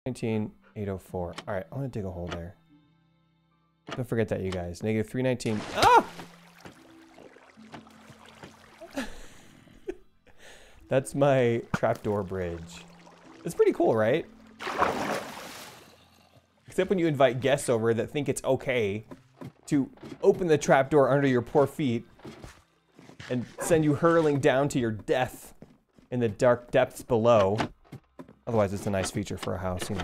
19804. All right, I'm gonna dig a hole there. Don't forget that, you guys. Negative 319. Ah! That's my trapdoor bridge. It's pretty cool, right? Except when you invite guests over that think it's okay to open the trapdoor under your poor feet and send you hurling down to your death in the dark depths below. Otherwise, it's a nice feature for a house, you know.